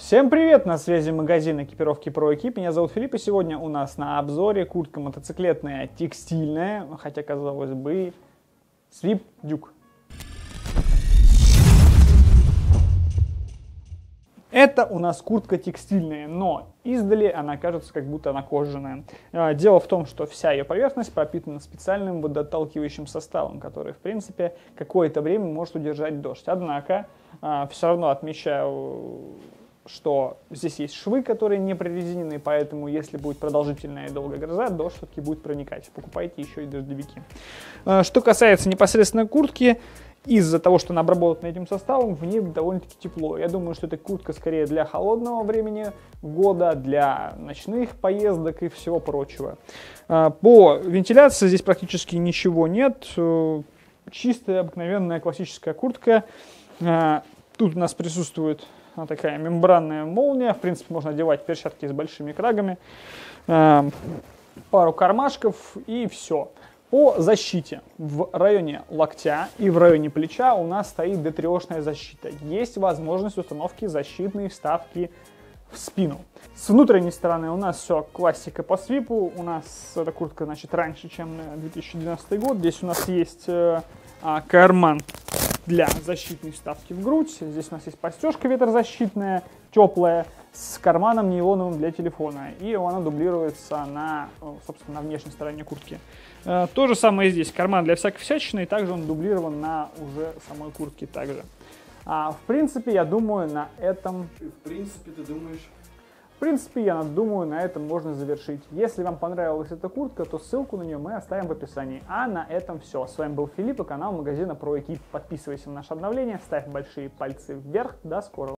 Всем привет! На связи магазин экипировки ProEquip. Меня зовут Филипп, и сегодня у нас на обзоре куртка мотоциклетная, текстильная, хотя, казалось бы, Sweep Duke. Это у нас куртка текстильная, но издали она кажется, как будто она кожаная. Дело в том, что вся ее поверхность пропитана специальным водоотталкивающим составом, который, в принципе, какое-то время может удержать дождь. Однако, все равно отмечаю, что здесь есть швы, которые не прорезиненные, поэтому если будет продолжительная и долгая гроза, дождь все-таки будет проникать. Покупайте еще и дождевики. Что касается непосредственно куртки, из-за того, что она обработана этим составом, в ней довольно-таки тепло. Я думаю, что эта куртка скорее для холодного времени года, для ночных поездок и всего прочего. По вентиляции здесь практически ничего нет. Чистая, обыкновенная классическая куртка. Тут у нас присутствует такая мембранная молния. В принципе, можно одевать перчатки с большими крагами. Пару кармашков и все. По защите в районе локтя и в районе плеча у нас стоит ДТРОшная защита. Есть возможность установки защитной вставки в спину. С внутренней стороны у нас все классика по свипу. У нас эта куртка, значит, раньше, чем 2012 год. Здесь у нас есть карман для защитной вставки в грудь. Здесь у нас есть подстежка ветрозащитная, теплая, с карманом нейлоновым для телефона. И она дублируется на, собственно, на внешней стороне куртки. То же самое здесь. Карман для всякой всячины, и также он дублирован на уже самой куртке также. В принципе, я думаю, на этом... В принципе, ты думаешь? В принципе, я думаю, на этом можно завершить. Если вам понравилась эта куртка, то ссылку на нее мы оставим в описании. А на этом все. С вами был Филипп и канал магазина ProEquip. Подписывайся на наше обновление, ставь большие пальцы вверх. До скорого.